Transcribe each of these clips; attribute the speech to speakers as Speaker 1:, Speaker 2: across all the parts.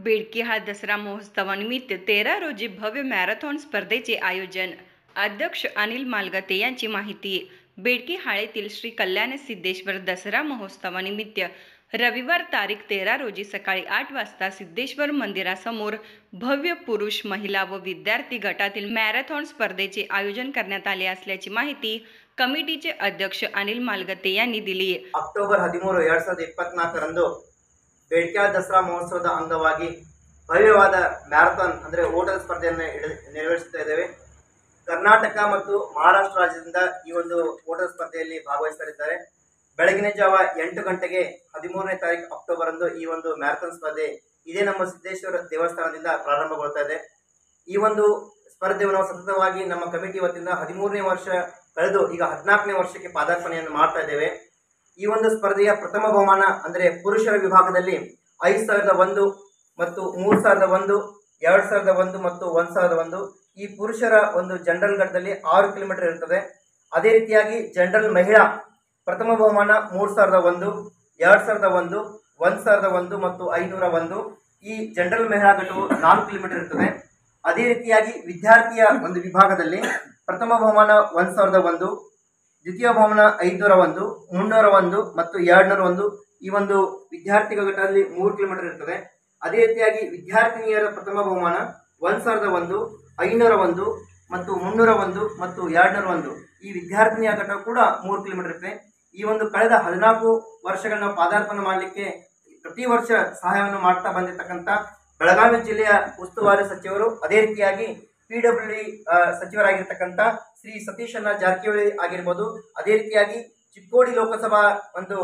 Speaker 1: बेडकी हा दसरा महोत्सवानिमित्त 13 रोजी भव्य मॅरेथॉन स्पर्धेचे आयोजन. अध्यक्ष अनिल मालगते यांची माहिती. बेडकी हाळेतील श्री कल्याण सिद्धेश्वर दसरा महोत्सवानिमित्त रविवार तारीख 13 रोजी सकाळी 8 वाजता सिद्धेश्वर मंदिरासमोर भव्य पुरुष, महिला व विद्यार्थी गटातील मॅरेथॉन स्पर्धेचे आयोजन करण्यात आले असल्याची माहिती कमिटीचे अध्यक्ष अनिल मालगते यांनी दिली.
Speaker 2: ಅಕ್ಟೋಬರ್ 13, 2024 ಬೇಡ್ಕ್ಯಾ ದಸರಾ ಮಹೋತ್ಸವದ ಅಂಗವಾಗಿ ಭವ್ಯವಾದ ಮ್ಯಾರಥಾನ್ ಅಂದರೆ ಓಟದ ಸ್ಪರ್ಧೆಯನ್ನು ನೆರವೇರಿಸ್ತಾ ಇದ್ದೇವೆ. ಕರ್ನಾಟಕ ಮತ್ತು ಮಹಾರಾಷ್ಟ್ರ ರಾಜ್ಯದಿಂದ ಈ ಒಂದು ಓಟದ ಸ್ಪರ್ಧೆಯಲ್ಲಿ ಭಾಗವಹಿಸಲಿದ್ದಾರೆ. ಬೆಳಗಿನ ಜಾವ 8 ಗಂಟೆಗೆ 13ನೇ ತಾರೀಕು ಅಕ್ಟೋಬರ್ ಅಂದು ಈ ಒಂದು ಮ್ಯಾರಥಾನ್ ಸ್ಪರ್ಧೆ ಇದೇ ನಮ್ಮ ಸಿದ್ದೇಶ್ವರ ದೇವಸ್ಥಾನದಿಂದ ಪ್ರಾರಂಭಗೊಳ್ತಾ ಇದೆ. ಈ ಒಂದು ಸ್ಪರ್ಧೆಯನ್ನು ಸತತವಾಗಿ ನಮ್ಮ ಕಮಿಟಿ ವತಿಯಿಂದ 13ನೇ ವರ್ಷ ಕಳೆದು ಈಗ 14ನೇ ವರ್ಷಕ್ಕೆ ಪಾದಾರ್ಪಣೆಯನ್ನು ಮಾಡ್ತಾ ಇದ್ದೇವೆ. ಈ ಒಂದು ಸ್ಪರ್ಧೆಯ ಪ್ರಥಮ ಬಹುಮಾನ ಅಂದರೆ ಪುರುಷರ ವಿಭಾಗದಲ್ಲಿ 5001 ಮತ್ತು 3001, 2001 ಮತ್ತು 1001. ಈ ಪುರುಷರ ಒಂದು ಜನರಲ್ ಘಟ್ಟದಲ್ಲಿ 6 ಕಿಲೋಮೀಟರ್ ಇರುತ್ತದೆ. ಅದೇ ರೀತಿಯಾಗಿ ಜನರಲ್ ಮಹಿಳಾ ಪ್ರಥಮ ಬಹುಮಾನ 3001, 2001, 1001 ಮತ್ತು 501. ಈ ಜನರಲ್ ಮಹಿಳಾ ಘಟ್ಟವು 4 ಕಿಲೋಮೀಟರ್ ಇರುತ್ತದೆ. ಅದೇ ರೀತಿಯಾಗಿ ವಿದ್ಯಾರ್ಥಿಯ ಒಂದು ವಿಭಾಗದಲ್ಲಿ ಪ್ರಥಮ ಬಹುಮಾನ 1001, ದ್ವಿತೀಯ ಬಹುಮಾನ 501, 301 ಮತ್ತು 201. ಈ ಒಂದು ವಿದ್ಯಾರ್ಥಿಗಳ ಘಟ್ಟದಲ್ಲಿ 3 ಕಿಲೋಮೀಟರ್ ಇರ್ತದೆ. ಅದೇ ರೀತಿಯಾಗಿ ವಿದ್ಯಾರ್ಥಿನಿಯರ ಪ್ರಥಮ ಬಹುಮಾನ 1001, 501 ಮತ್ತು 301 ಮತ್ತು 201. ಈ ವಿದ್ಯಾರ್ಥಿನಿಯ ಘಟ್ಟ ಕೂಡ 3 ಕಿಲೋಮೀಟರ್ ಇರುತ್ತೆ. ಈ ಒಂದು ಕಳೆದ 14 ವರ್ಷಗಳನ್ನ ಪಾದಾರ್ಪಣೆ ಮಾಡಲಿಕ್ಕೆ ಪ್ರತಿ ವರ್ಷ ಸಹಾಯವನ್ನು ಮಾಡ್ತಾ ಬಂದಿರತಕ್ಕಂಥ ಬೆಳಗಾವಿ ಜಿಲ್ಲೆಯ ಉಸ್ತುವಾರಿ ಸಚಿವರು, ಅದೇ ರೀತಿಯಾಗಿ PWD ಸಚಿವರಾಗಿರ್ತಕ್ಕಂಥ ಶ್ರೀ ಸತೀಶ್ ಅಣ್ಣ ಜಾರಕಿಹೊಳಿ ಆಗಿರ್ಬೋದು, ಅದೇ ರೀತಿಯಾಗಿ ಚಿಕ್ಕೋಡಿ ಲೋಕಸಭಾ ಒಂದು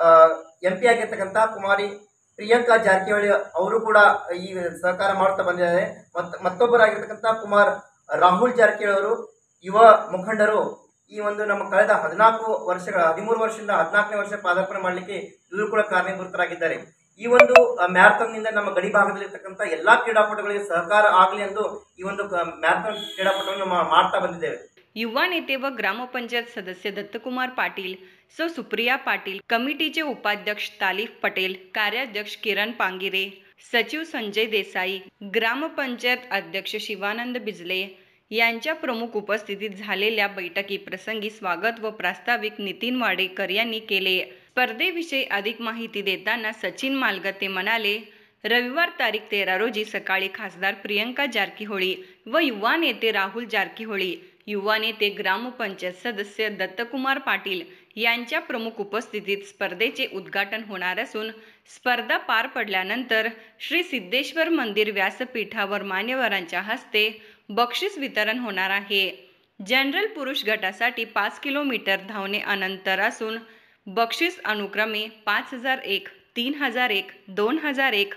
Speaker 2: MP ಆಗಿರ್ತಕ್ಕಂಥ ಕುಮಾರಿ ಪ್ರಿಯಾಂಕಾ ಜಾರಕಿಹೊಳಿ ಅವರು ಕೂಡ ಈ ಸಹಕಾರ ಮಾಡ್ತಾ ಬಂದಿದ್ದಾರೆ. ಮತ್ತೊಬ್ಬರಾಗಿರ್ತಕ್ಕಂಥ ಕುಮಾರ್ ರಾಹುಲ್ ಜಾರಕಿಹೊಳಿ ಅವರು ಯುವ ಮುಖಂಡರು ಈ ಒಂದು ನಮ್ಮ ಕಳೆದ 13 ವರ್ಷದಿಂದ 14ನೇ ವರ್ಷ ಪಾದಾರ್ಪಣೆ ಮಾಡಲಿಕ್ಕೆ ಇವರು ಕೂಡ ಕಾರಣೀಭೂತರಾಗಿದ್ದಾರೆ. ಈ ಒಂದು ಮ್ಯಾರಥಾನ್ನಿಂದ ನಮ್ಮ ಗಡಿ ಭಾಗದಲ್ಲಿರ್ತಕ್ಕಂಥ ಎಲ್ಲಾ ಕ್ರೀಡಾಪಟುಗಳಿಗೆ ಸಹಕಾರ ಆಗಲಿ ಎಂದು ಈ ಒಂದು ಮ್ಯಾರಥಾನ್ ಕ್ರೀಡಾಪಟುವನ್ನು ಮಾಡ್ತಾ ಬಂದಿದ್ದೇವೆ.
Speaker 1: युवा नेते व ग्रामपंचायत सदस्य दत्तकुमार पाटील, सौ सुप्रिया पाटील, कमिटीचे उपाध्यक्ष तालिफ पटेल, कार्याध्यक्ष किरण पांगिरे, सचिव संजय देसाई, ग्रामपंचायत अध्यक्ष शिवानंद बिजले यांच्या प्रमुख उपस्थितीत झालेल्या बैठकीप्रसंगी स्वागत व प्रास्ताविक नितीन वाडेकर यांनी केले. स्पर्धेविषयी अधिक माहिती देताना सचिन मालगते म्हणाले, रविवार तारीख 13 रोजी सकाळी खासदार प्रियंका जारकिहोळी व युवा नेते राहुल जारकिहोळी, युवा नेते ग्रामपंचायत सदस्य दत्तकुमार पाटील यांच्या प्रमुख उपस्थितीत स्पर्धेचे उद्घाटन होणार असून स्पर्धा पार पडल्यानंतर श्री सिद्धेश्वर मंदिर व्यासपीठावर मान्यवरांच्या हस्ते बक्षीस वितरण होणार आहे. जनरल पुरुष गटासाठी 5 किलोमीटर धावणे अनंतर असून बक्षीस अनुक्रमे 5001, 3001, 2001,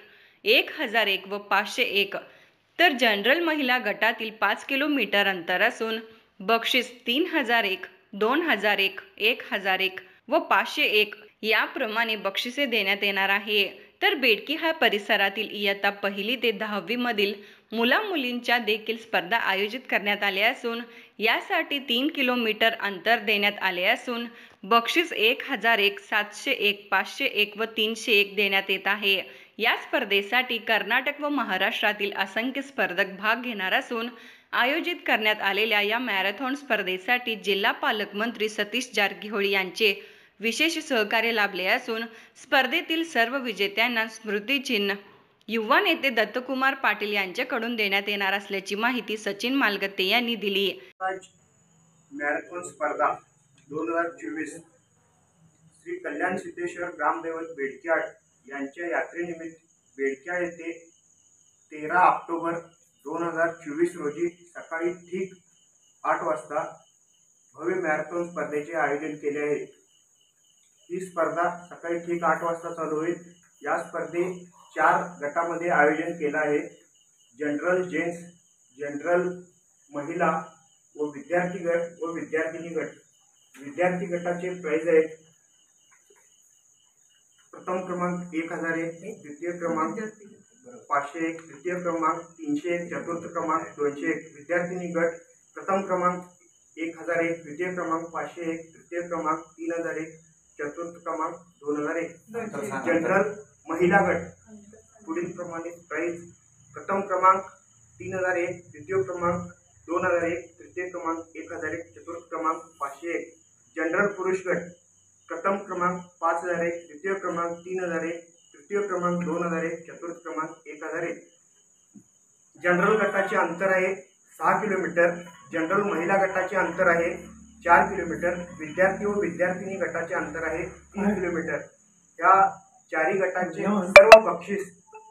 Speaker 1: 1001 व 501. तर जनरल महिला गटातील 5 किलोमीटर अंतर असून बक्षीस 3001, 2001, 1001 व 501 याप्रमाणे बक्षिसे देण्यात येणार आहे. तर बेडकी हा परिसरातील इयत्ता 1ली ते 10वी मधील मुला-मुलींच्या देखील स्पर्धा आयोजित करण्यात आल्या असून यासाठी 3 किलोमीटर अंतर देण्यात आले असून बक्षीस 1001, 701, 501 व 301 देण्यात येत आहे. या स्पर्धेसाठी कर्नाटक व महाराष्ट्रातील असंख्य स्पर्धक भाग घेणार असून आयोजित करण्यात आलेल्या या मॅरेथॉन स्पर्धेसाठी जिल्हा पालकमंत्री सतीश जारकिहोळी यांचे विशेष सहकार्य लाभले असून स्पर्धेतील सर्व विजेत्यांना स्मृतिचिन्ह युवा नेते दत्तकुमार पाटील यांच्याकडून देण्यात येणार असल्याची माहिती सचिन मालगते यांनी दिली.
Speaker 3: मॅरेथॉन स्पर्धा 2024 श्री कल्याण सिद्धेश्वर ग्रामदैवत बेडक्या यांच्या यात्रेनिमित्त बेडक्या येथे 13 ऑक्टोबर 2024 रोजी सकाळी ठीक 8 वाजता भव्य मॅरेथॉन स्पर्धेचे आयोजन केले आहे. ही स्पर्धा सकाळी ठीक 8 वाजता चालू होईल. या स्पर्धे 4 गटामध्ये आयोजन केलं आहे. जनरल जेंट्स, जनरल महिला व विद्यार्थी गट व विद्यार्थिनी गट. विद्यार्थी गटाचे प्राइज आहेत प्रथम क्रमांक 1001, द्वितीय क्रमांक 501, तृतीय क्रमांक 301, चतुर्थ क्रमांक 201. विद्यार्थिनी गट प्रथम क्रमांक 1001, द्वितीय क्रमांक 501, तृतीय क्रमांक 3001, चतुर्थ क्रमांक 2001. जनरल महिला गट पुढील प्रमाणे प्राइज: प्रथम क्रमांक 3001, द्वितीय क्रमांक 2001, तृतीय क्रमांक 1001, चतुर्थ क्रमांक 501. जनरल पुरुष गट: प्रथम क्रमांक 5001, द्वितीय क्रमांक 3001, तृतीय क्रमांक 2001, चतुर्थ क्रमांक 1001. जनरल गटाचे अंतर आहे 6 किलोमीटर. जनरल महिला गटाचे अंतर आहे 4 किलोमीटर. विद्यार्थी व विद्यार्थिनी गटाचे अंतर आहे 3 किलोमीटर. या चारही गटाचे सर्व बक्षीस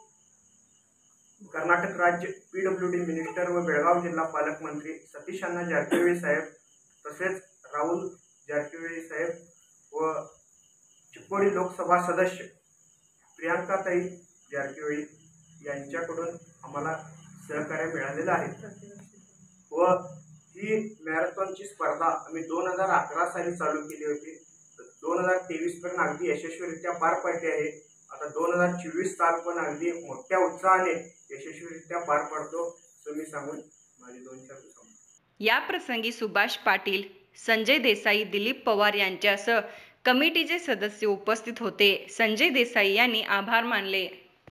Speaker 3: कर्नाटक राज्य PWD मिनिस्टर व बेळगाव जिल्हा पालकमंत्री सतीश अण्णा जारकिहोळी साहेब, तसेच राहुल जारकिहोळी साहेब व चिक्कोडी लोकसभा सदस्य प्रियांकाताई जारकिहोळी यांच्याकडून आम्हाला सहकार्य मिळालेलं आहे. व ही मॅरेथॉनची स्पर्धा आम्ही 2011 साली चालू केली होती. 2023 पर्यंत अगदी यशस्वीरित्या पार पडली आहे. आता 2024 साल पण अगदी मोठ्या उत्साहाने यशस्वीरित्या पार पडतो असं मी सांगून माझे 2 शब्द सांगतो.
Speaker 1: या प्रसंगी सुभाष पाटील, संजय देसाई, दिलीप पवार यांच्यासह कमिटीचे सदस्य उपस्थित होते. संजय देसाई यांनी आभार मानले.